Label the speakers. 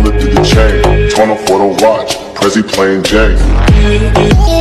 Speaker 1: lifted the chain. Torn off for the watch, Prezi plain Jane.